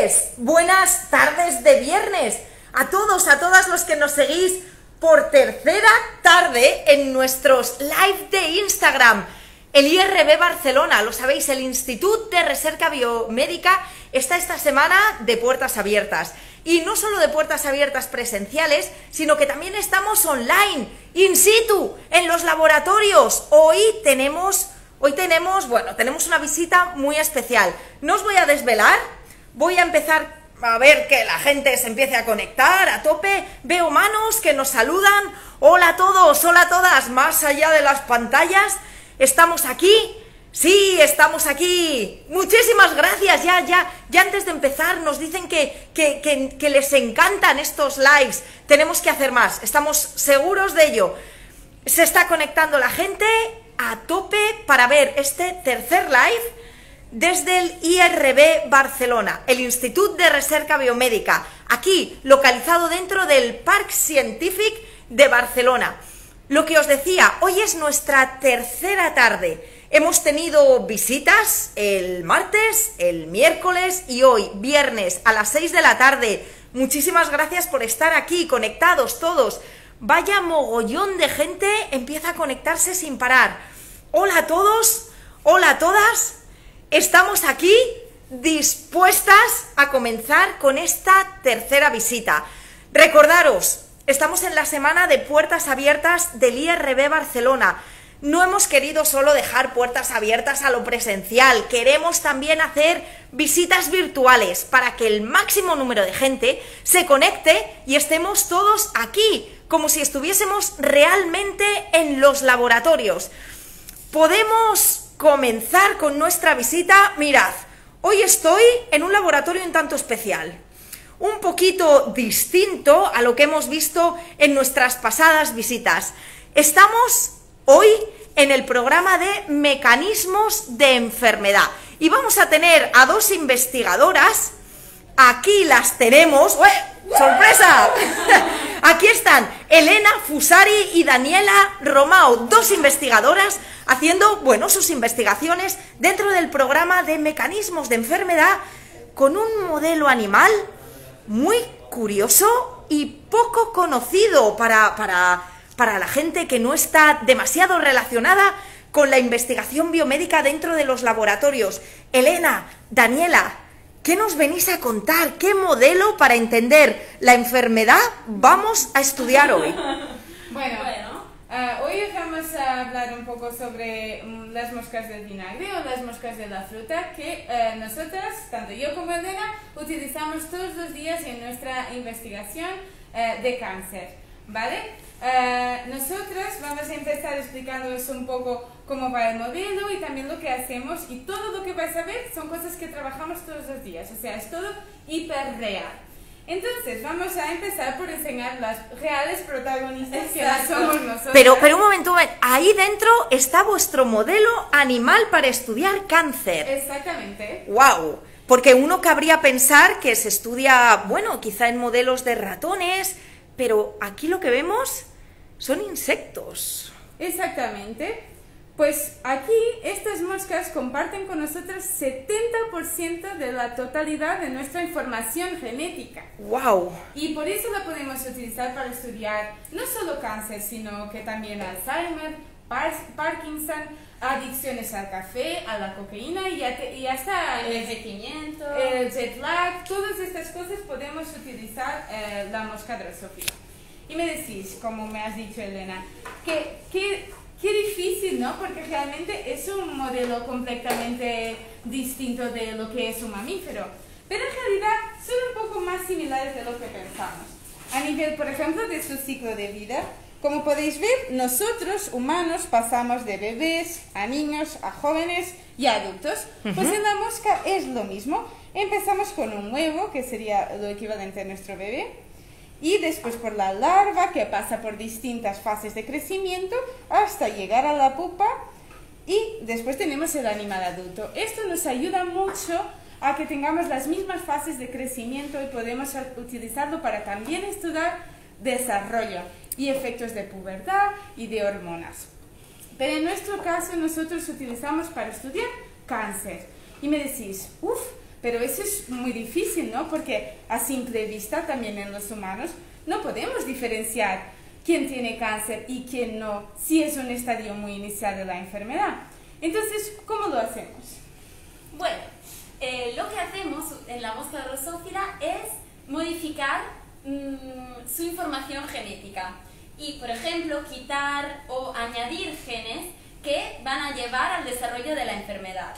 noches, buenas tardes de viernes a todos, a todas los que nos seguís por tercera tarde en nuestros live de Instagram. El IRB Barcelona, lo sabéis, el Institut de Recerca Biomédica está esta semana de puertas abiertas. Y no solo de puertas abiertas presenciales, sino que también estamos online, in situ, en los laboratorios. Hoy tenemos una visita muy especial. No os voy a desvelar, voy a empezar a ver que la gente se empiece a conectar a tope. Veo manos que nos saludan. Hola a todos, hola a todas, más allá de las pantallas. ¿Estamos aquí? Sí, estamos aquí. Muchísimas gracias. Ya antes de empezar nos dicen que les encantan estos lives. Tenemos que hacer más, estamos seguros de ello. Se está conectando la gente a tope para ver este tercer live desde el IRB Barcelona, el Institut de Recerca Biomédica, aquí localizado dentro del Parc Científic de Barcelona. Lo que os decía, hoy es nuestra tercera tarde. Hemos tenido visitas el martes, el miércoles y hoy, viernes, a las 6 de la tarde. Muchísimas gracias por estar aquí, conectados todos. Vaya mogollón de gente empieza a conectarse sin parar. Hola a todos, hola a todas. Estamos aquí dispuestas a comenzar con esta tercera visita. Recordaros, estamos en la semana de puertas abiertas del IRB Barcelona. No hemos querido solo dejar puertas abiertas a lo presencial, queremos también hacer visitas virtuales para que el máximo número de gente se conecte y estemos todos aquí, como si estuviésemos realmente en los laboratorios. Podemos comenzar con nuestra visita. Mirad, hoy estoy en un laboratorio un tanto especial, un poquito distinto a lo que hemos visto en nuestras pasadas visitas. Estamos hoy en el programa de mecanismos de enfermedad y vamos a tener a dos investigadoras. Aquí las tenemos. ¡Ué! ¡Sorpresa! Aquí están Elena Fusari y Daniela Romao, dos investigadoras haciendo, sus investigaciones dentro del programa de mecanismos de enfermedad con un modelo animal muy curioso y poco conocido para la gente que no está demasiado relacionada con la investigación biomédica dentro de los laboratorios. Elena, Daniela, ¿qué nos venís a contar? ¿Qué modelo para entender la enfermedad vamos a estudiar hoy? Hoy os vamos a hablar un poco sobre las moscas del vinagre o las moscas de la fruta que nosotras, tanto yo como Elena, utilizamos todos los días en nuestra investigación de cáncer, ¿vale? Nosotros vamos a empezar explicándoos un poco cómo va el modelo y también lo que hacemos, y todo lo que vais a ver son cosas que trabajamos todos los días, o sea, es todo hiper real. Entonces, vamos a empezar por enseñar las reales protagonistas. Exacto. Que somos nosotros. Pero un momento, ahí dentro está vuestro modelo animal para estudiar cáncer. Exactamente. ¡Wow! Porque uno cabría pensar que se estudia, quizá en modelos de ratones, pero aquí lo que vemos son insectos. Exactamente. Pues aquí estas moscas comparten con nosotros 70% de la totalidad de nuestra información genética. ¡Wow! Y por eso la podemos utilizar para estudiar no solo cáncer, sino que también Alzheimer, Parkinson, adicciones al café, a la cocaína y hasta el envejecimiento, el jet lag. Todas estas cosas podemos utilizar la mosca drosófila. Y me decís, como me has dicho Elena, Qué difícil, ¿no? Porque realmente es un modelo completamente distinto de lo que es un mamífero. Pero en realidad son un poco más similares de lo que pensamos. A nivel, por ejemplo, de su ciclo de vida, como podéis ver, nosotros, humanos, pasamos de bebés a niños, a jóvenes y a adultos. Pues en la mosca es lo mismo. Empezamos con un huevo, que sería lo equivalente a nuestro bebé. Y después por la larva, que pasa por distintas fases de crecimiento hasta llegar a la pupa, y después tenemos el animal adulto. Esto nos ayuda mucho a que tengamos las mismas fases de crecimiento y podemos utilizarlo para también estudiar desarrollo y efectos de pubertad y de hormonas. Pero en nuestro caso nosotros utilizamos para estudiar cáncer. Y me decís, Pero eso es muy difícil, ¿no? Porque a simple vista, también en los humanos, no podemos diferenciar quién tiene cáncer y quién no, si es un estadio muy inicial de la enfermedad. Entonces, ¿cómo lo hacemos? Bueno, lo que hacemos en la mosca drosófila es modificar su información genética y, por ejemplo, quitar o añadir genes que van a llevar al desarrollo de la enfermedad.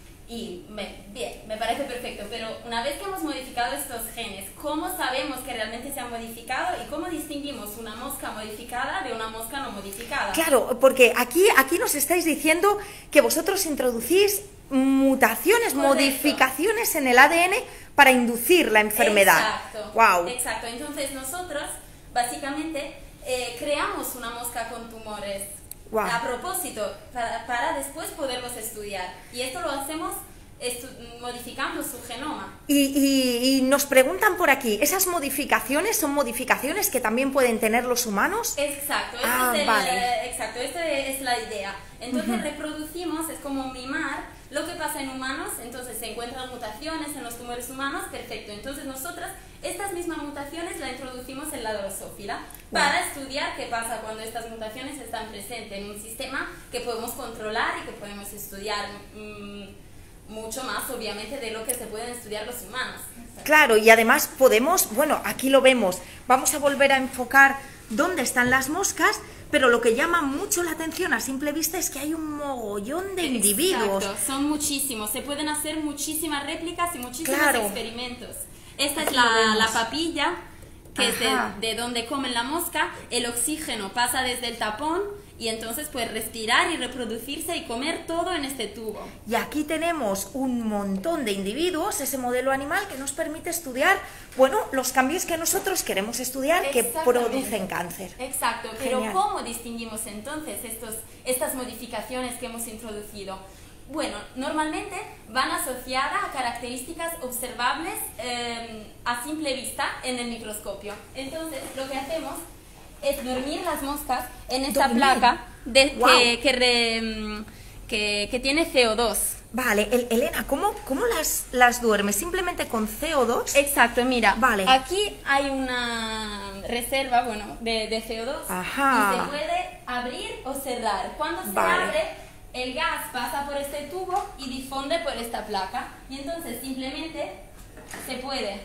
Y bien, me parece perfecto, pero una vez que hemos modificado estos genes, ¿cómo sabemos que realmente se han modificado y cómo distinguimos una mosca modificada de una mosca no modificada? Claro, porque aquí nos estáis diciendo que vosotros introducís mutaciones, Correcto. modificaciones en el ADN para inducir la enfermedad. Exacto. Wow. Exacto. Entonces nosotros básicamente creamos una mosca con tumores. Wow. A propósito, para después poderlos estudiar. Y esto lo hacemos modificando su genoma. Y nos preguntan por aquí, ¿esas modificaciones son modificaciones que también pueden tener los humanos? Exacto, Vale. exacto, esta es la idea. Entonces reproducimos, es como mimar lo que pasa en humanos, entonces se encuentran mutaciones en los tumores humanos, perfecto. Entonces nosotras estas mismas mutaciones las introducimos en la drosófila para estudiar qué pasa cuando estas mutaciones están presentes en un sistema que podemos controlar y que podemos estudiar mucho más, obviamente, de lo que se pueden estudiar los humanos. Claro, y además podemos, bueno, aquí lo vemos, vamos a volver a enfocar dónde están las moscas, pero lo que llama mucho la atención a simple vista es que hay un mogollón de individuos. Exacto, son muchísimos, se pueden hacer muchísimas réplicas y muchísimos Claro. experimentos. Esta Aquí es lo vemos. la papilla, que Ajá. es de donde comen la mosca, el oxígeno pasa desde el tapón y entonces puede respirar y reproducirse y comer todo en este tubo. Y aquí tenemos un montón de individuos, ese modelo animal que nos permite estudiar, bueno, los cambios que nosotros queremos estudiar que Exactamente. producen cáncer. Exacto, pero Genial. ¿cómo distinguimos entonces estas modificaciones que hemos introducido? Bueno, normalmente van asociadas a características observables a simple vista en el microscopio. Entonces, lo que hacemos es dormir las moscas en esta Dormir. placa Guau. que tiene CO2. Vale, Elena, ¿cómo las duermes? ¿Simplemente con CO2? Exacto, mira, Vale. aquí hay una reserva, bueno, de CO2 Ajá. y se puede abrir o cerrar. Cuando se Vale. abre, el gas pasa por este tubo y difunde por esta placa y entonces simplemente se puede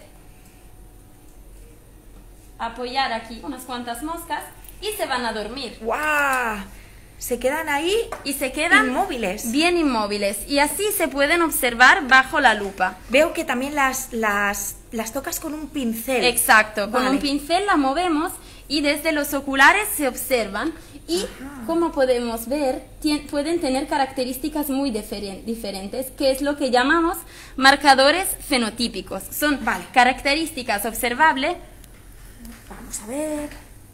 apoyar aquí unas cuantas moscas y se van a dormir. ¡Guau! Se quedan ahí Y se quedan inmóviles. bien inmóviles y así se pueden observar bajo la lupa. Veo que también las tocas con un pincel. Exacto, con Vale. un pincel la movemos y desde los oculares se observan y como podemos ver pueden tener características muy diferentes, que es lo que llamamos marcadores fenotípicos. Son Vale. características observables. Vamos a ver.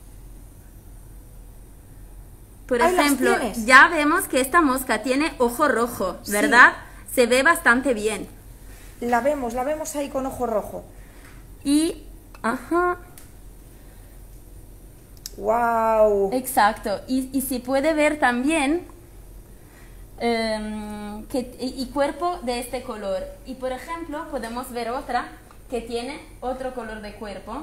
Por Ahí las ejemplo, tienes. ya vemos que esta mosca tiene ojo rojo, ¿verdad? Se ve bastante bien. La vemos ahí con ojo rojo. Y, ajá, ¡Wow! exacto. Y se puede ver también y cuerpo de este color. Y, por ejemplo, podemos ver otra que tiene otro color de cuerpo.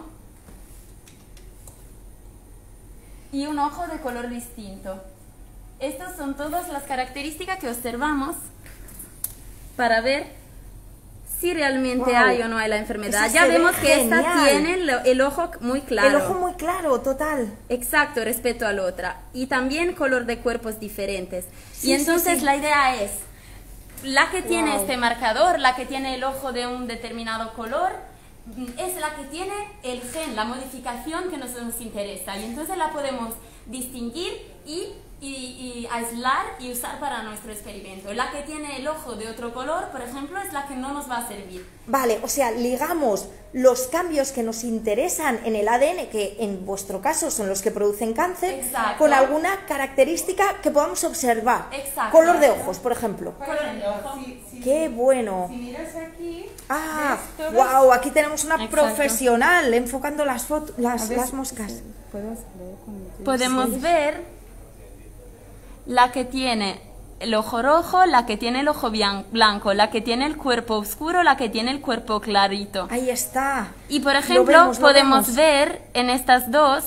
Y un ojo de color distinto. Estas son todas las características que observamos para ver si realmente Guau. hay o no hay la enfermedad. Esa Ya se ve vemos que esta genial. tiene el ojo muy claro. El ojo muy claro, total. Exacto, respecto a la otra. Y también color de cuerpos diferentes. Sí, y entonces sí, sí. la idea es, la que tiene Wow. este marcador, la que tiene el ojo de un determinado color, es la que tiene el gen, la modificación que nos interesa. Y entonces la podemos distinguir y aislar y usar para nuestro experimento. La que tiene el ojo de otro color, por ejemplo, es la que no nos va a servir. Vale, o sea, ligamos los cambios que nos interesan en el ADN, que en vuestro caso son los que producen cáncer, Exacto. con alguna característica que podamos observar. Exacto. Color de ojos, por ejemplo. Por ejemplo, si ¡Qué bueno! miras aquí, Ah, ves todos- wow, aquí tenemos una Exacto. profesional enfocando las A ver las si- moscas. ¿Puedes leer con el- Podemos ver la que tiene el ojo rojo, la que tiene el ojo blanco, la que tiene el cuerpo oscuro, la que tiene el cuerpo clarito. Ahí está. Y por ejemplo, podemos ver en estas dos,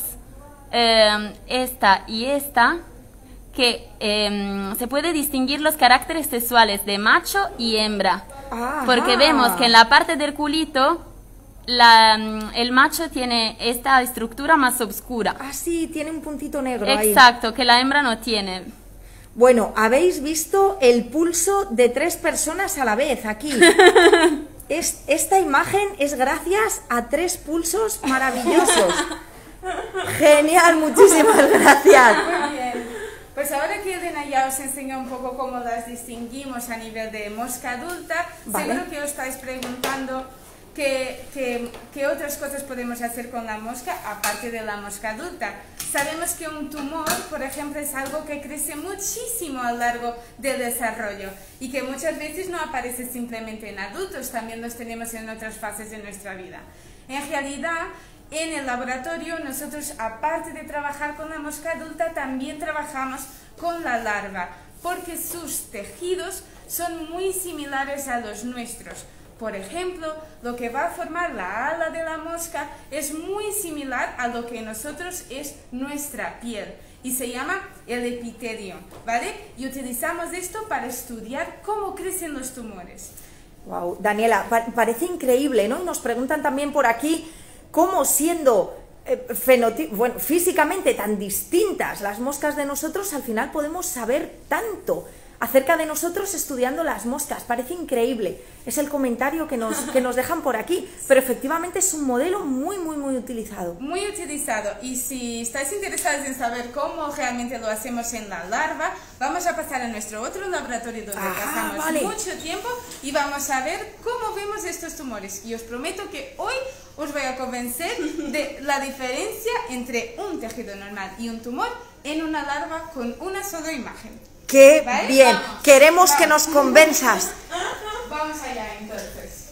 esta y esta, que se puede distinguir los caracteres sexuales de macho y hembra. Porque vemos que en la parte del culito el macho tiene esta estructura más oscura. Ah, sí, tiene un puntito negro ahí. Exacto, que la hembra no tiene. Bueno, habéis visto el pulso de 3 personas a la vez aquí. Esta imagen es gracias a 3 pulsos maravillosos. Genial, muchísimas gracias. Muy bien. Pues ahora que Elena ya os enseñó un poco cómo las distinguimos a nivel de mosca adulta, seguro que os estáis preguntando qué otras cosas podemos hacer con la mosca aparte de la mosca adulta. Sabemos que un tumor, por ejemplo, es algo que crece muchísimo a lo largo del desarrollo y que muchas veces no aparece simplemente en adultos, también los tenemos en otras fases de nuestra vida. En realidad, en el laboratorio nosotros, aparte de trabajar con la mosca adulta, también trabajamos con la larva, porque sus tejidos son muy similares a los nuestros. Por ejemplo, lo que va a formar la ala de la mosca es muy similar a lo que nosotros es nuestra piel y se llama el epitelio, ¿vale? Y utilizamos esto para estudiar cómo crecen los tumores. Wow, Daniela, parece increíble, ¿no? Y nos preguntan también por aquí cómo siendo físicamente tan distintas las moscas de nosotros, al final podemos saber tanto acerca de nosotros estudiando las moscas. Parece increíble. Es el comentario que nos dejan por aquí. Pero efectivamente es un modelo muy utilizado. Muy utilizado. Y si estáis interesados en saber cómo realmente lo hacemos en la larva, vamos a pasar a nuestro otro laboratorio donde pasamos mucho tiempo y vamos a ver cómo vemos estos tumores. Y os prometo que hoy os voy a convencer de la diferencia entre un tejido normal y un tumor en una larva con una sola imagen. ¡Qué ¿vale? bien! Vamos, Queremos que nos convenzas. Vamos allá entonces.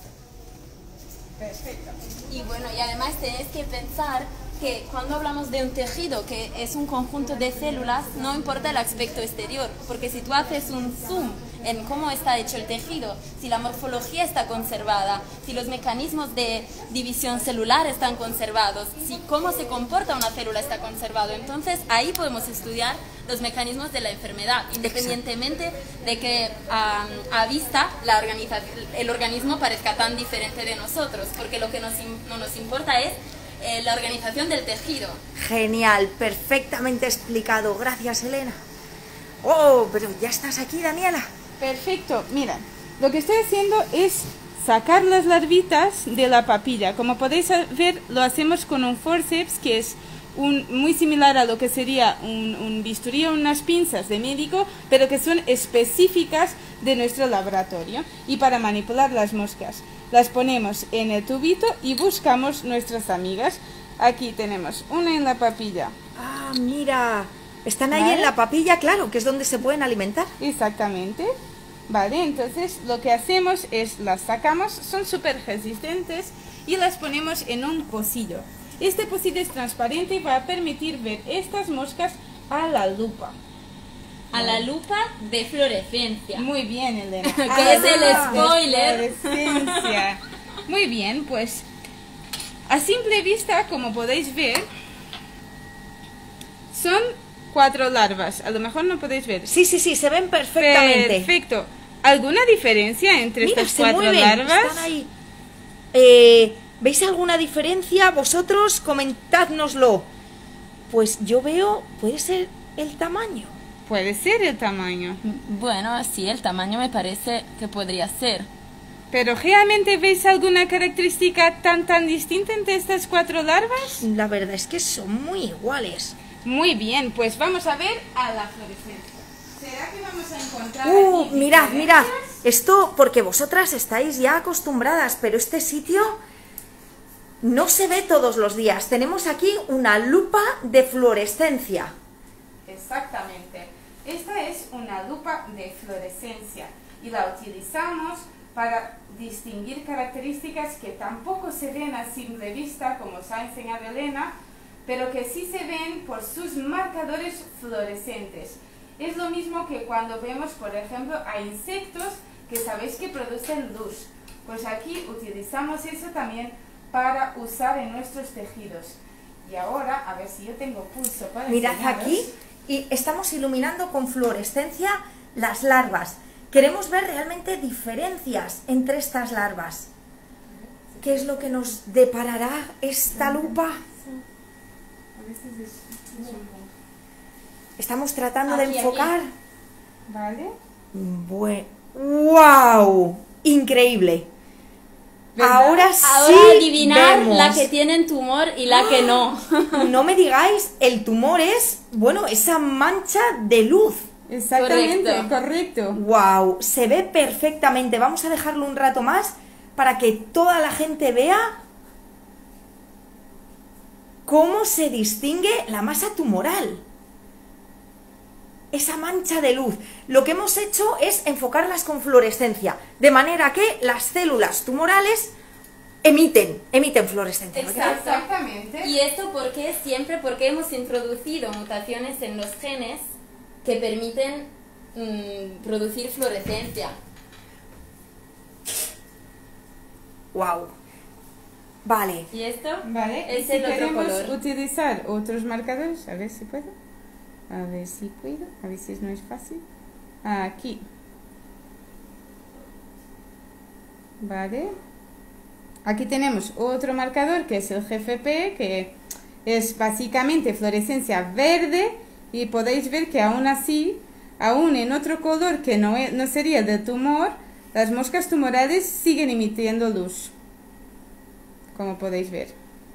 Perfecto. Y bueno, y además tenéis que pensar que cuando hablamos de un tejido, que es un conjunto de células, no importa el aspecto exterior, porque si tú haces un zoom en cómo está hecho el tejido, si la morfología está conservada, si los mecanismos de división celular están conservados, si cómo se comporta una célula está conservado, entonces ahí podemos estudiar los mecanismos de la enfermedad, independientemente de que a vista el organismo parezca tan diferente de nosotros, porque lo que no nos importa es la organización del tejido. Genial, perfectamente explicado. Gracias, Elena. Oh, pero ya estás aquí, Daniela. Perfecto, mira, lo que estoy haciendo es sacar las larvitas de la papilla. Como podéis ver, lo hacemos con un forceps, que es muy similar a lo que sería un bisturí o unas pinzas de médico, pero que son específicas de nuestro laboratorio y para manipular las moscas. Las ponemos en el tubito y buscamos nuestras amigas. Aquí tenemos una en la papilla. Ah, mira, están ahí en la papilla, claro, que es donde se pueden alimentar. Exactamente. Vale, entonces lo que hacemos es las sacamos, son súper resistentes y las ponemos en un pocillo. Este pocillo es transparente y va a permitir ver estas moscas a la lupa. A la lupa de fluorescencia. Muy bien, Elena. Que es el spoiler. Fluorescencia. Muy bien, pues a simple vista, como podéis ver, son 4 larvas. A lo mejor no podéis ver. Sí, se ven perfectamente. Perfecto. ¿Alguna diferencia entre estas 4 larvas? Están ahí. ¿Veis alguna diferencia? Vosotros comentádnoslo. Pues yo veo, puede ser el tamaño. Puede ser el tamaño. Bueno, sí, el tamaño me parece que podría ser. ¿Pero realmente veis alguna característica tan distinta entre estas 4 larvas? La verdad es que son muy iguales. Muy bien, pues vamos a ver a la fluorescencia. ¿Será que vamos a encontrar aquí mirad. Esto porque vosotras estáis ya acostumbradas, pero este sitio no se ve todos los días. Tenemos aquí una lupa de fluorescencia. Exactamente. Esta es una lupa de fluorescencia y la utilizamos para distinguir características que tampoco se ven a simple vista, como os ha enseñado Elena, pero que sí se ven por sus marcadores fluorescentes. Es lo mismo que cuando vemos, por ejemplo, a insectos que sabéis que producen luz. Pues aquí utilizamos eso también para usar en nuestros tejidos. Y ahora, a ver si yo tengo pulso para Mirad enseñaros. aquí, y estamos iluminando con fluorescencia las larvas. Queremos ver realmente diferencias entre estas larvas. ¿Qué es lo que nos deparará esta lupa? A veces es un poco. Estamos tratando Aquí, de enfocar. ¿Vale? ¡Wow! Increíble. ¿Verdad? Ahora sí Ahora adivinar vemos. la que tienen tumor y la que no. No me digáis, el tumor es, bueno, esa mancha de luz. Exactamente, Correcto. correcto. ¡Wow! Se ve perfectamente. Vamos a dejarlo un rato más para que toda la gente vea cómo se distingue la masa tumoral. Esa mancha de luz. Lo que hemos hecho es enfocarlas con fluorescencia, de manera que las células tumorales emiten fluorescencia. ¿verdad? Exacto. Exactamente. ¿Y esto por qué? Siempre porque hemos introducido mutaciones en los genes que permiten producir fluorescencia. ¡Wow! Vale. ¿Y esto? Vale, y Es si el otro queremos color. utilizar otros marcadores, a ver si puedo. A ver si puedo, a veces no es fácil. Aquí. Vale. Aquí tenemos otro marcador que es el GFP, que es básicamente fluorescencia verde, y podéis ver que aún así, aún en otro color que no sería del tumor, las moscas tumorales siguen emitiendo luz, como podéis ver.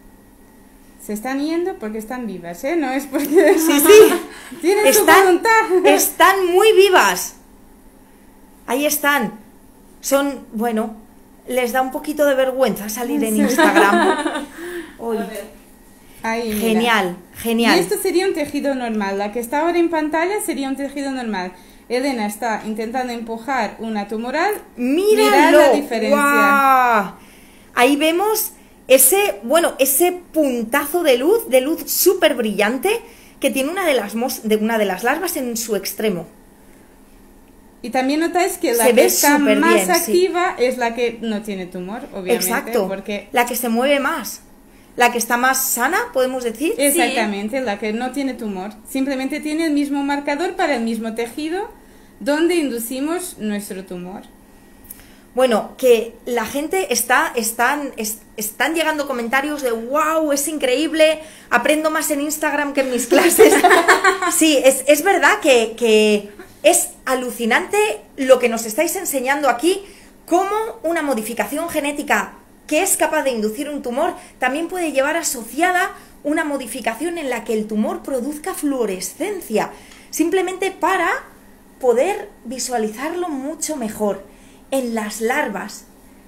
Se están yendo porque están vivas, ¿eh? No es porque... Sí, sí. Tienen su voluntad. Están muy vivas. Ahí están. Son, bueno, les da un poquito de vergüenza salir en Instagram. Uy, A ver. Ahí, mira. genial, genial. Y esto sería un tejido normal. La que está ahora en pantalla sería un tejido normal. Elena está intentando empujar una tumoral. ¡Míralo! Mirad la diferencia. ¡Guau! Ahí vemos ese puntazo de luz súper brillante que tiene una de las larvas en su extremo. Y también notáis que la Se que ve está súper más bien, sí. activa es la que no tiene tumor, obviamente. Exacto. Porque La que se mueve más. La que está más sana, podemos decir. exactamente, la que no tiene tumor. Simplemente tiene el mismo marcador para el mismo tejido donde inducimos nuestro tumor. Bueno, que la gente están llegando comentarios de wow, es increíble, aprendo más en Instagram que en mis clases. Sí, es verdad que es alucinante lo que nos estáis enseñando aquí, cómo una modificación genética que es capaz de inducir un tumor también puede llevar asociada una modificación en la que el tumor produzca fluorescencia, simplemente para poder visualizarlo mucho mejor. En las larvas,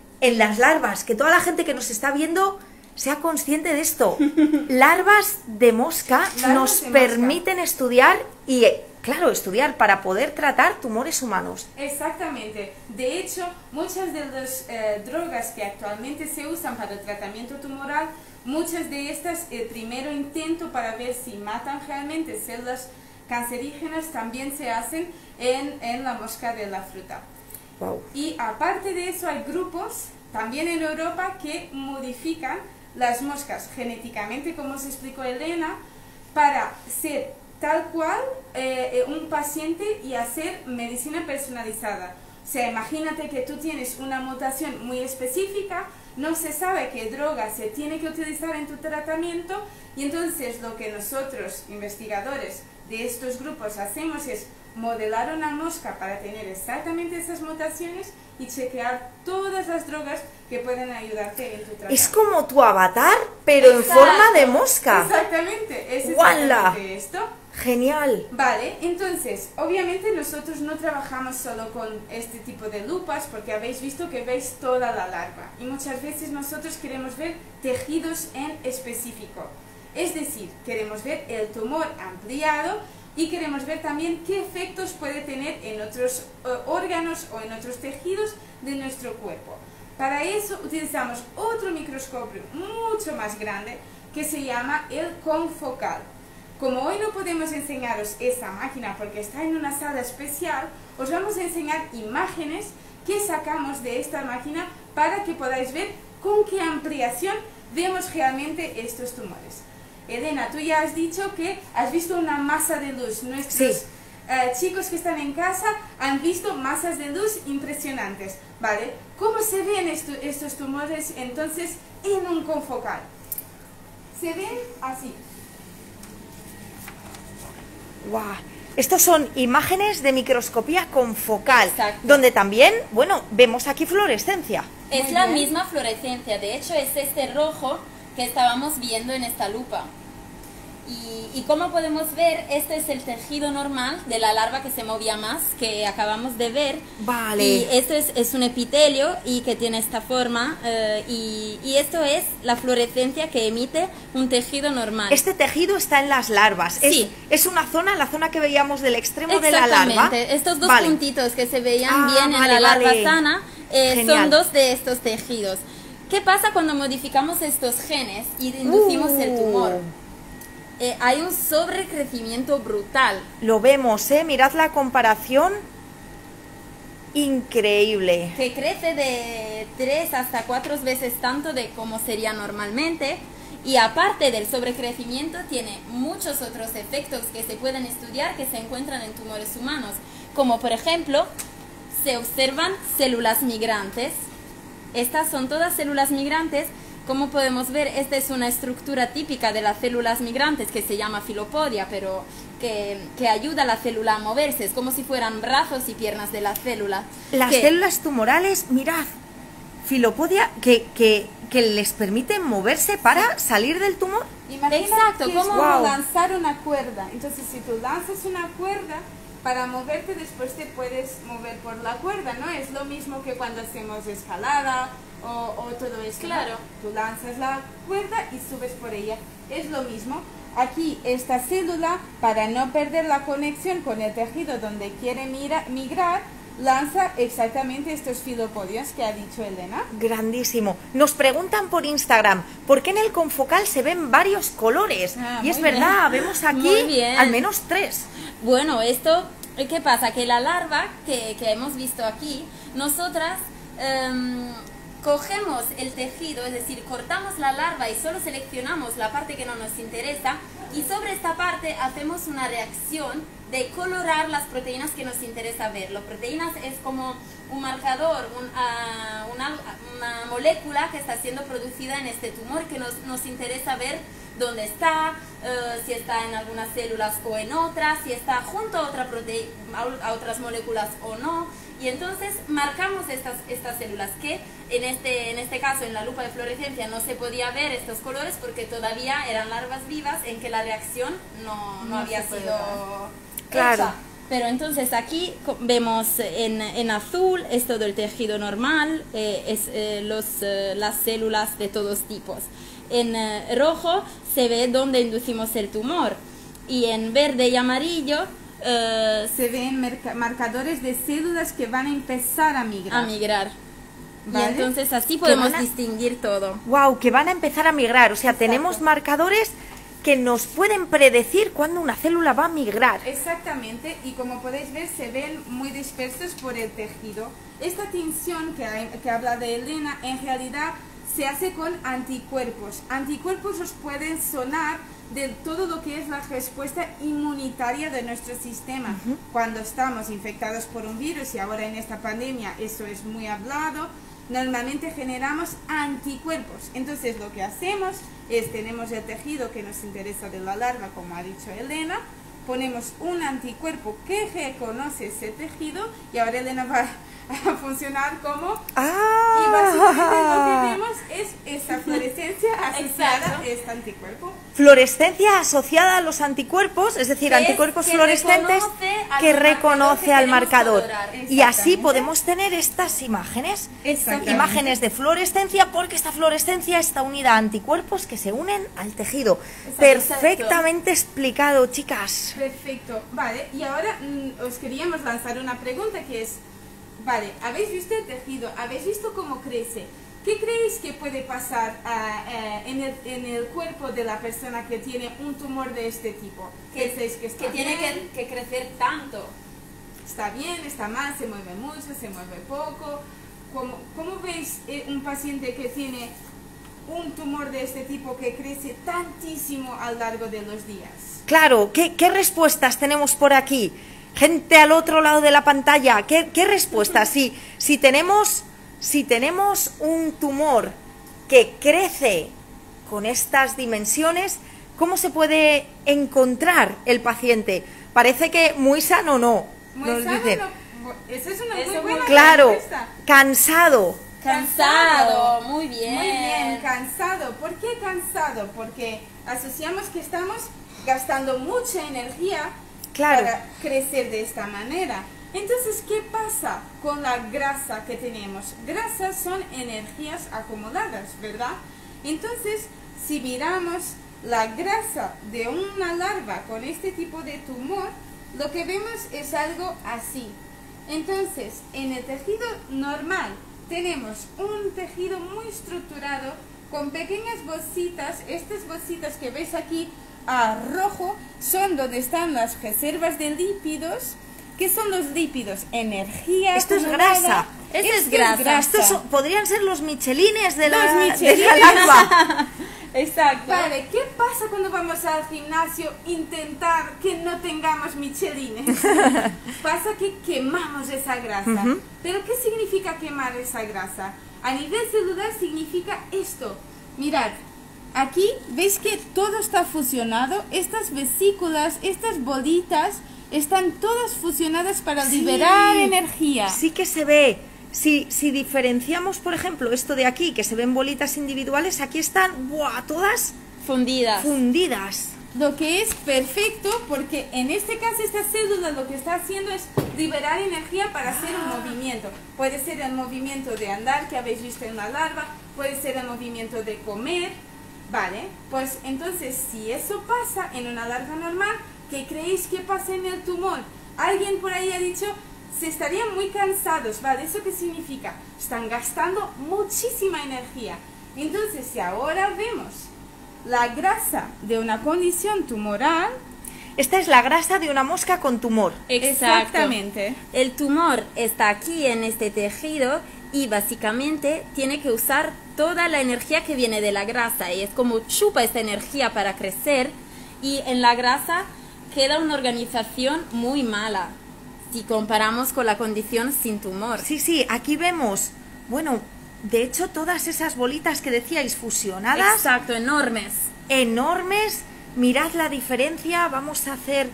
que toda la gente que nos está viendo sea consciente de esto. Larvas de mosca nos permiten estudiar y, claro, estudiar para poder tratar tumores humanos. Exactamente. De hecho, muchas de las drogas que actualmente se usan para el tratamiento tumoral, muchas de estas, el primero intento para ver si matan realmente células cancerígenas también se hacen en la mosca de la fruta. Wow. Y aparte de eso hay grupos, también en Europa, que modifican las moscas genéticamente, como os explicó Elena, para ser tal cual un paciente y hacer medicina personalizada. O sea, imagínate que tú tienes una mutación muy específica, no se sabe qué droga se tiene que utilizar en tu tratamiento, y entonces lo que nosotros, investigadores de estos grupos, hacemos es modelar una mosca para tener exactamente esas mutaciones y chequear todas las drogas que pueden ayudarte en tu tratamiento. Es como tu avatar, pero en Exacto. forma de mosca. Exactamente, es ¡Guala! exactamente esto. Genial. Vale, entonces, obviamente nosotros no trabajamos solo con este tipo de lupas, porque habéis visto que veis toda la larva, y muchas veces nosotros queremos ver tejidos en específico. Es decir, queremos ver el tumor ampliado y queremos ver también qué efectos puede tener en otros órganos o en otros tejidos de nuestro cuerpo. Para eso utilizamos otro microscopio mucho más grande que se llama el confocal. Como hoy no podemos enseñaros esta máquina porque está en una sala especial, os vamos a enseñar imágenes que sacamos de esta máquina para que podáis ver con qué ampliación vemos realmente estos tumores. Elena, tú ya has dicho que has visto una masa de luz. Nuestros chicos que están en casa han visto masas de luz impresionantes, ¿vale? ¿Cómo se ven estos tumores entonces en un confocal? Se ven así. ¡Guau! Estos son imágenes de microscopía confocal, Exacto. donde también, bueno, vemos aquí fluorescencia. Es Muy la bien. misma fluorescencia, de hecho es este rojo que estábamos viendo en esta lupa. Y como podemos ver, este es el tejido normal de la larva que se movía más, que acabamos de ver. Vale. Y esto es un epitelio y que tiene esta forma, y esto es la fluorescencia que emite un tejido normal. Este tejido está en las larvas. Sí. Es una zona, la zona que veíamos del extremo de la larva. Exactamente, estos dos Vale. puntitos que se veían Ah, bien vale, en la larva vale. sana Genial. son dos de estos tejidos. ¿Qué pasa cuando modificamos estos genes y inducimos el tumor? Hay un sobrecrecimiento brutal. Lo vemos, mirad la comparación. Increíble. Que crece de 3 hasta 4 veces tanto de como sería normalmente, y aparte del sobrecrecimiento tiene muchos otros efectos que se pueden estudiar que se encuentran en tumores humanos, como por ejemplo se observan células migrantes. Estas son todas células migrantes. Como podemos ver, esta es una estructura típica de las células migrantes que se llama filopodia, pero que ayuda a la célula a moverse. Es como si fueran brazos y piernas de la célula. Las que- células tumorales, mirad, filopodia que les permite moverse para salir del tumor. Imagina Exacto, que es ¿cómo? como Wow. lanzar una cuerda. Entonces, si tú lanzas una cuerda, para moverte después te puedes mover por la cuerda, ¿no? Es lo mismo que cuando hacemos escalada o todo eso, ¿no? Claro. Tú lanzas la cuerda y subes por ella. Es lo mismo. Aquí esta célula, para no perder la conexión con el tejido donde quiere migrar, lanza exactamente estos filopodios que ha dicho Elena. Grandísimo. Nos preguntan por Instagram, ¿por qué en el confocal se ven varios colores? Ah, Y es muy verdad, bien. vemos aquí Muy bien. al menos 3. Bueno, esto, ¿qué pasa? Que la larva que hemos visto aquí, nosotras cogemos el tejido, es decir, cortamos la larva y solo seleccionamos la parte que no nos interesa, y sobre esta parte hacemos una reacción de colorar las proteínas que nos interesa ver. Las proteínas es como un marcador, una molécula que está siendo producida en este tumor que nos interesa ver dónde está, si está en algunas células o en otras, si está junto a otras moléculas o no. Y entonces marcamos estas células que en este caso en la lupa de fluorescencia no se podía ver estos colores porque todavía eran larvas vivas en que la reacción no había se puede sido Claro. hecha. Pero entonces aquí vemos en azul es todo el tejido normal, las células de todos tipos. En rojo se ve dónde inducimos el tumor, y en verde y amarillo Se ven marcadores de células que van a empezar a migrar. a migrar. Vale. Y entonces así podemos van a- distinguir todo. Wow, que van a empezar a migrar. O sea, tenemos marcadores que nos pueden predecir cuándo una célula va a migrar. Exactamente, y como podéis ver se ven muy dispersos por el tejido. Esta tinción que habla de Elena en realidad se hace con anticuerpos. Anticuerpos os pueden sonar de todo lo que es la respuesta inmunitaria de nuestro sistema. Cuando estamos infectados por un virus, y ahora en esta pandemia eso es muy hablado, normalmente generamos anticuerpos. Entonces lo que hacemos es, tenemos el tejido que nos interesa de la larva, como ha dicho Elena, ponemos un anticuerpo que reconoce ese tejido, y ahora Elena va a funcionar como... Y básicamente lo que vemos es esa fluorescencia asociada Exacto. a este anticuerpo. Fluorescencia asociada a los anticuerpos, es decir, Que es anticuerpos que fluorescentes reconoce al que marcador reconoce que al queremos marcador. colorar. Y así Exactamente. podemos tener estas imágenes. Exactamente. Imágenes de fluorescencia, porque esta fluorescencia está unida a anticuerpos que se unen al tejido. Perfectamente explicado, chicas. Perfecto, vale, y ahora os queríamos lanzar una pregunta que es, vale, habéis visto el tejido, habéis visto cómo crece, ¿Qué creéis que puede pasar en el cuerpo de la persona que tiene un tumor de este tipo? Que está tiene bien, que crecer tanto. está bien, está mal, se mueve mucho, se mueve poco. ¿Cómo veis un paciente que tiene un tumor de este tipo que crece tantísimo a lo largo de los días? Claro, ¿qué respuestas tenemos por aquí? Gente al otro lado de la pantalla, ¿qué respuestas? Si tenemos un tumor que crece con estas dimensiones, ¿cómo se puede encontrar el paciente? Parece que muy sano no. Muy Nos sano, dice. Esa es una muy Eso buena Claro, respuesta. cansado. Cansado, muy bien. Muy bien, cansado. ¿Por qué cansado? Porque asociamos que estamos gastando mucha energía Claro. para crecer de esta manera. Entonces, ¿qué pasa con la grasa que tenemos? Grasas son energías acumuladas, ¿verdad? Entonces, si miramos la grasa de una larva con este tipo de tumor, lo que vemos es algo así. Entonces, en el tejido normal tenemos un tejido muy estructurado con pequeñas bolsitas. Estas bolsitas que veis aquí a rojo son donde están las reservas de lípidos. ¿Qué son los lípidos? Energía. Esto es acumulada. grasa. Esto es grasa. Estos podrían ser los michelines de Los la michelines. larva. Exacto. Vale, ¿qué pasa cuando vamos al gimnasio intentar que no tengamos michelines? Pasa que quemamos esa grasa. ¿Pero qué significa quemar esa grasa? A nivel celular significa esto. Mirad, aquí veis que todo está fusionado. Estas vesículas, estas bolitas, están todas fusionadas para Sí. liberar energía. Sí que se ve. Si diferenciamos, por ejemplo, esto de aquí, que se ven bolitas individuales, aquí están todas Fundidas. fundidas. Lo que es perfecto porque en este caso esta célula lo que está haciendo es liberar energía para hacer un movimiento. Puede ser el movimiento de andar que habéis visto en la larva, puede ser el movimiento de comer, ¿vale? Pues entonces si eso pasa en una larva normal, ¿qué creéis que pasa en el tumor? Alguien por ahí ha dicho, se estarían muy cansados, ¿vale? ¿Eso qué significa? Están gastando muchísima energía. Entonces si ahora vemos la grasa de una condición tumoral. Esta es la grasa de una mosca con tumor. Exactamente. El tumor está aquí en este tejido y básicamente tiene que usar toda la energía que viene de la grasa y es como chupa esta energía para crecer y en la grasa queda una organización muy mala si comparamos con la condición sin tumor. Sí, aquí vemos, bueno, de hecho todas esas bolitas que decíais fusionadas, Exacto, enormes. enormes. Mirad la diferencia, vamos a hacer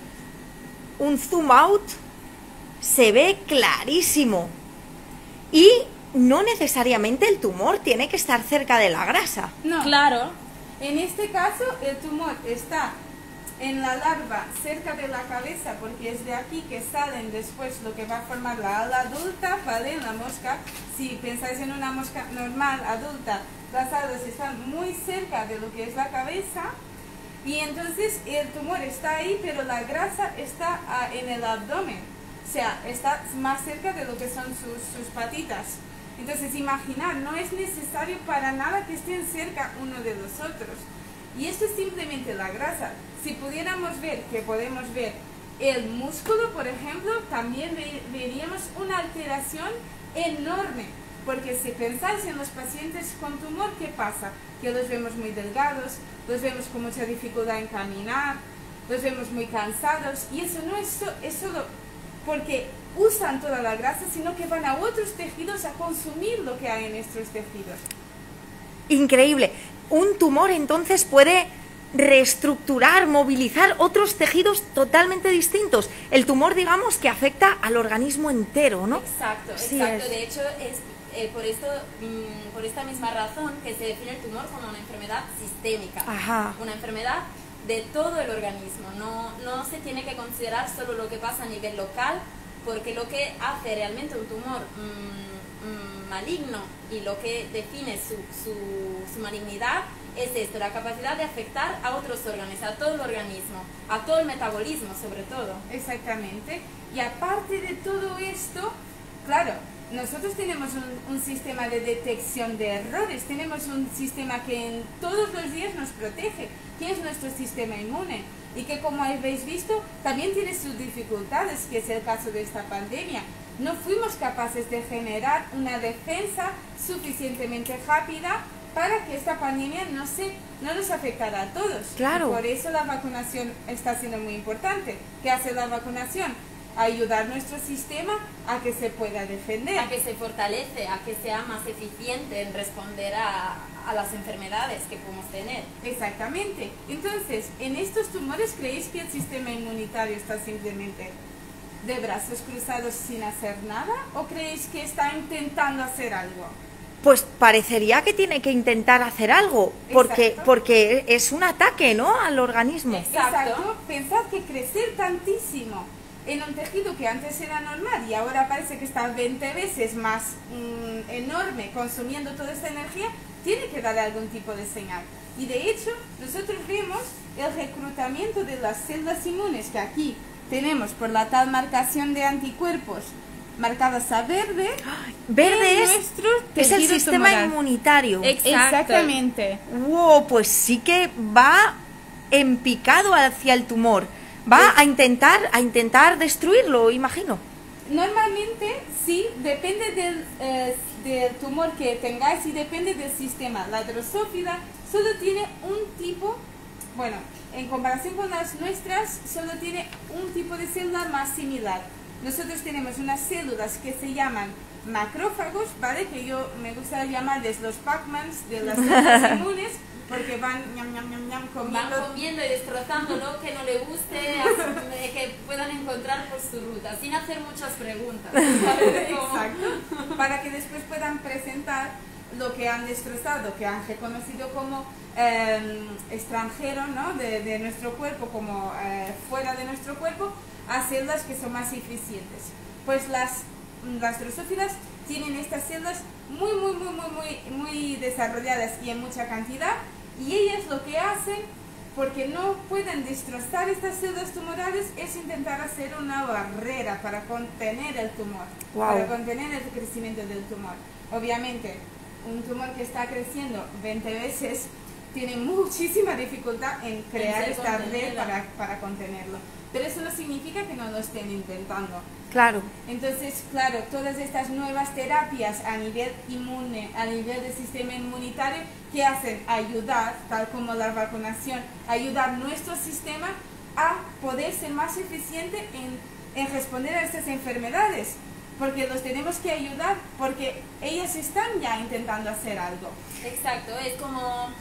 un zoom out, se ve clarísimo. Y no necesariamente el tumor tiene que estar cerca de la grasa. No. Claro. En este caso el tumor está en la larva cerca de la cabeza porque es de aquí que salen después lo que va a formar la ala adulta, ¿vale? En la mosca, si pensáis en una mosca normal, adulta, las alas están muy cerca de lo que es la cabeza y entonces el tumor está ahí pero la grasa está en el abdomen, o sea, está más cerca de lo que son sus patitas. Entonces imaginar, no es necesario para nada que estén cerca uno de los otros. Y esto es simplemente la grasa. Si pudiéramos ver, que podemos ver el músculo, por ejemplo, también veríamos una alteración enorme. Porque si pensáis en los pacientes con tumor, ¿qué pasa? Que los vemos muy delgados, los vemos con mucha dificultad en caminar, los vemos muy cansados. Y eso no es solo porque usan toda la grasa, sino que van a otros tejidos a consumir lo que hay en estos tejidos. Increíble. Un tumor entonces puede reestructurar, movilizar otros tejidos totalmente distintos. El tumor, digamos, que afecta al organismo entero, ¿no? Exacto, Sí exacto. es. De hecho, es por esta misma razón que se define el tumor como una enfermedad sistémica. Ajá. Una enfermedad de todo el organismo. No se tiene que considerar solo lo que pasa a nivel local, porque lo que hace realmente un tumor maligno y lo que define su malignidad es esto, la capacidad de afectar a otros órganos, a todo el organismo, a todo el metabolismo sobre todo. Exactamente. Y aparte de todo esto, claro, nosotros tenemos un sistema de detección de errores, tenemos un sistema que todos los días nos protege, que es nuestro sistema inmune, y que, como habéis visto, también tiene sus dificultades, que es el caso de esta pandemia. No fuimos capaces de generar una defensa suficientemente rápida para que esta pandemia no nos afectara a todos. Claro. Y por eso la vacunación está siendo muy importante. ¿Qué hace la vacunación? Ayudar a nuestro sistema a que se pueda defender. A que se fortalece, a que sea más eficiente en responder a las enfermedades que podemos tener. Exactamente. Entonces, en estos tumores, ¿creéis que el sistema inmunitario está simplemente de brazos cruzados sin hacer nada? ¿O creéis que está intentando hacer algo? Pues parecería que tiene que intentar hacer algo, porque es un ataque, ¿no?, al organismo. Exacto. Pensad que crecer tantísimo en un tejido que antes era normal y ahora parece que está 20 veces más enorme, consumiendo toda esta energía, tiene que dar algún tipo de señal. Y de hecho, nosotros vemos el reclutamiento de las células inmunes, que aquí tenemos por la tal marcación de anticuerpos marcadas a verde. Verde es el tejido sistema tumoral. inmunitario. Exactamente. Wow, pues sí que va en picado hacia el tumor. Va a intentar destruirlo, imagino. Normalmente sí, depende del tumor que tengáis y depende del sistema. La drosófila solo tiene un tipo, bueno, en comparación con las nuestras, solo tiene un tipo de célula más similar. Nosotros tenemos unas células que se llaman macrófagos, ¿vale? Que yo me gusta llamarles los Pac-Mans de las células inmunes, porque van comiendo. Van comiendo y destrozando lo que no le guste, que puedan encontrar por su ruta, sin hacer muchas preguntas. Exacto, para que después puedan presentar lo que han destrozado, que han reconocido como extranjero, ¿no?, de nuestro cuerpo, como fuera de nuestro cuerpo, a células que son más eficientes. Pues las drosófilas tienen estas células muy desarrolladas y en mucha cantidad, y ellas lo que hacen, porque no pueden destrozar estas células tumorales, es intentar hacer una barrera para contener el tumor, para contener el crecimiento del tumor. Obviamente, un tumor que está creciendo 20 veces tiene muchísima dificultad en crear esta red para contenerlo. Pero eso no significa que no lo estén intentando. Claro. Entonces, claro, todas estas nuevas terapias a nivel inmune, a nivel del sistema inmunitario, que hacen ayudar, tal como la vacunación, ayudar nuestro sistema a poder ser más eficiente en responder a estas enfermedades. Porque los tenemos que ayudar, porque ellas están ya intentando hacer algo. Exacto, es como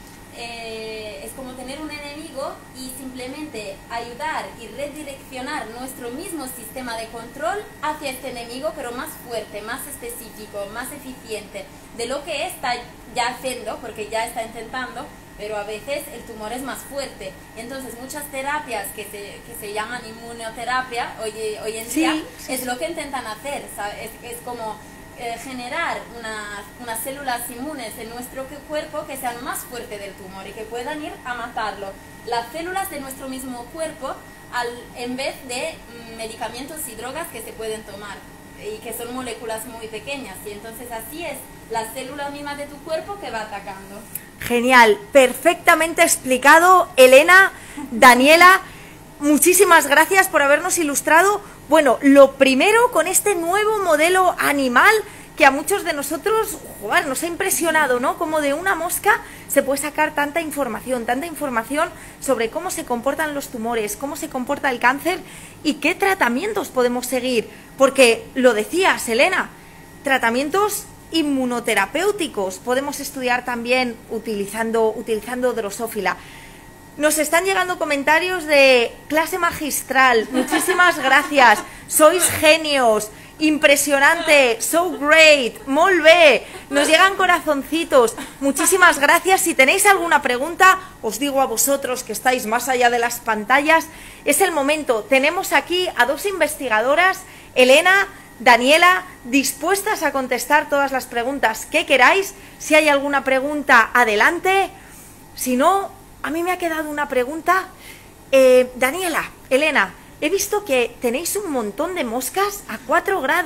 tener un enemigo y simplemente ayudar y redireccionar nuestro mismo sistema de control hacia este enemigo, pero más fuerte, más específico, más eficiente de lo que está ya haciendo, porque ya está intentando, pero a veces el tumor es más fuerte. Entonces muchas terapias que se llaman inmunoterapia hoy en día es lo que intentan hacer, ¿sabes? Es como generar unas células inmunes en nuestro cuerpo que sean más fuertes del tumor y que puedan ir a matarlo. Las células de nuestro mismo cuerpo en vez de medicamentos y drogas que se pueden tomar y que son moléculas muy pequeñas, y entonces así es la célula misma de tu cuerpo que va atacando. Genial, perfectamente explicado, Elena, Daniela, muchísimas gracias por habernos ilustrado. Bueno, lo primero, con este nuevo modelo animal que a muchos de nosotros nos ha impresionado, ¿no? Como de una mosca se puede sacar tanta información sobre cómo se comportan los tumores, cómo se comporta el cáncer y qué tratamientos podemos seguir. Porque lo decías, Elena, tratamientos inmunoterapéuticos podemos estudiar también utilizando drosófila. Nos están llegando comentarios de clase magistral, muchísimas gracias, sois genios, impresionante, so great, molt bé, nos llegan corazoncitos, muchísimas gracias. Si tenéis alguna pregunta, os digo a vosotros que estáis más allá de las pantallas, es el momento. Tenemos aquí a dos investigadoras, Elena, Daniela, dispuestas a contestar todas las preguntas que queráis. Si hay alguna pregunta, adelante. Si no, a mí me ha quedado una pregunta. Daniela, Elena, he visto que tenéis un montón de moscas a 4 grados.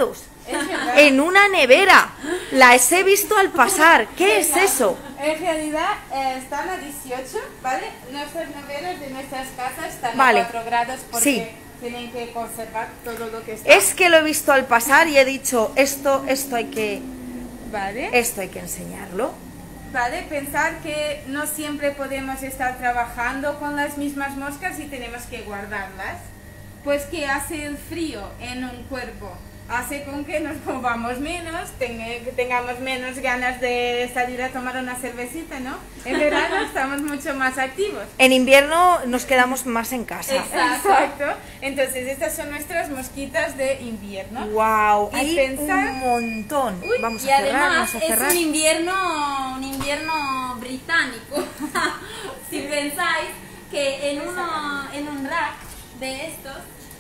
Es verdad. En una nevera. Las he visto al pasar. ¿Qué es eso? En realidad están a 18, ¿vale? Nuestras neveras de nuestras casas están Vale. a 4 grados porque Sí. tienen que conservar todo lo que está. Es que lo he visto al pasar y he dicho, esto hay que enseñarlo. Vale, pensar que no siempre podemos estar trabajando con las mismas moscas y tenemos que guardarlas. Pues que hace el frío en un cuerpo, hace con que nos movamos menos, tengamos menos ganas de salir a tomar una cervecita, ¿no? En verano estamos mucho más activos. En invierno nos quedamos más en casa. Exacto. Entonces estas son nuestras mosquitas de invierno. Wow, Y hay pensar- un montón. Uy, Vamos y a cerrar, además vamos a cerrar. es un invierno británico. Si pensáis que en un rack de estos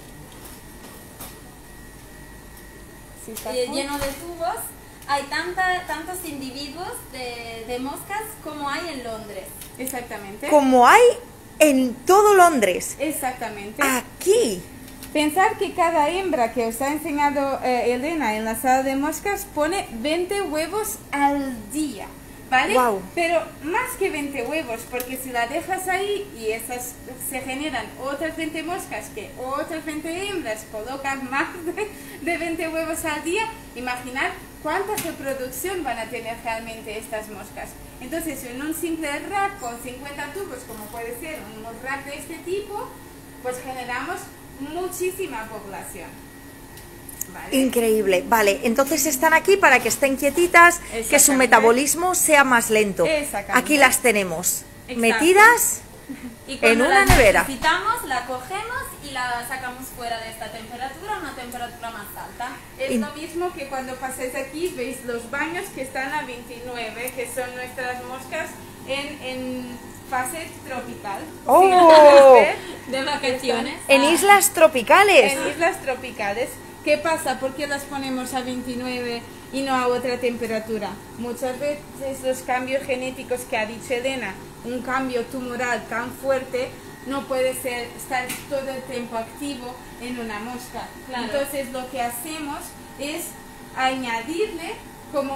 Sí, está lleno de tubos hay tantos individuos de moscas como hay en Londres. Exactamente. Como hay en todo Londres. Exactamente. Aquí. Pensar que cada hembra que os ha enseñado Elena en la sala de moscas pone 20 huevos al día, ¿vale? Guau. Pero más que 20 huevos, porque si la dejas ahí y esas se generan otras 20 moscas, que otras 20 hembras colocan más de 20 huevos al día, imaginar cuánta reproducción van a tener realmente estas moscas. Entonces, en un simple rack con 50 tubos, como puede ser un rack de este tipo, pues generamos muchísima población. ¿Vale? Increíble. Vale, entonces están aquí para que estén quietitas, que su Exactamente. metabolismo sea más lento. Exactamente. Aquí las tenemos Exacto. metidas. Y cuando En una la nevera. necesitamos, la cogemos y la sacamos fuera de esta temperatura, a una temperatura más alta. Es lo mismo que cuando paséis aquí, veis los baños que están a 29, que son nuestras moscas en fase tropical. ¡Oh! Si lo puedes ver, De vacaciones. En islas tropicales. en islas tropicales. ¿Qué pasa? ¿Por qué las ponemos a 29 y no a otra temperatura? Muchas veces los cambios genéticos que ha dicho Elena, un cambio tumoral tan fuerte, no puede ser estar todo el tiempo activo en una mosca. Claro. Entonces lo que hacemos es añadirle como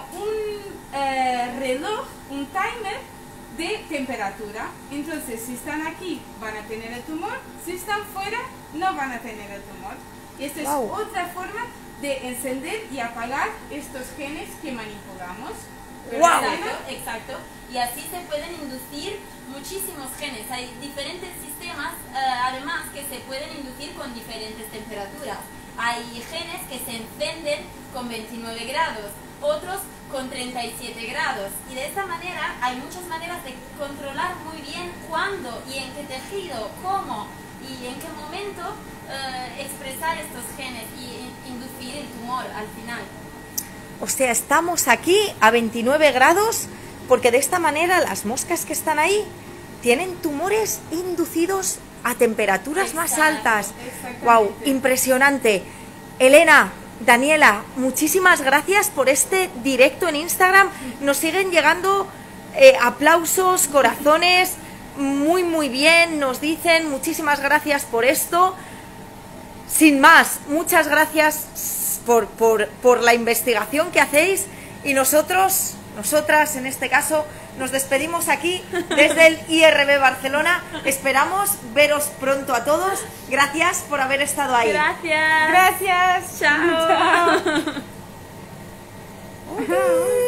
un reloj, un timer de temperatura. Entonces si están aquí van a tener el tumor, si están fuera no van a tener el tumor. Y esta Wow. es otra forma de encender y apagar estos genes que manipulamos. Wow. Exacto, exacto. Y así se pueden inducir muchísimos genes. Hay diferentes sistemas, además, que se pueden inducir con diferentes temperaturas. Hay genes que se encienden con 29 grados, otros con 37 grados. Y de esta manera hay muchas maneras de controlar muy bien cuándo y en qué tejido, cómo y en qué momento expresar estos genes y inducir el tumor al final. O sea, estamos aquí a 29 grados porque de esta manera las moscas que están ahí tienen tumores inducidos a temperaturas más Exacto, altas. exactamente. ¡Wow! Impresionante. Elena, Daniela, muchísimas gracias por este directo en Instagram. Nos siguen llegando aplausos, corazones, muy bien, nos dicen muchísimas gracias por esto. Sin más, muchas gracias por la investigación que hacéis y nosotras en este caso, nos despedimos aquí desde el IRB Barcelona. Esperamos veros pronto a todos. Gracias por haber estado ahí. Gracias. Gracias. Chao. Chao.